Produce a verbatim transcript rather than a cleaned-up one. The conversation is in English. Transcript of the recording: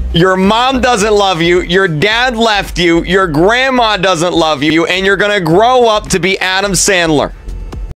Your mom doesn't love you. Your dad left you. Your grandma doesn't love you. And you're going to grow up to be Adam Sandler.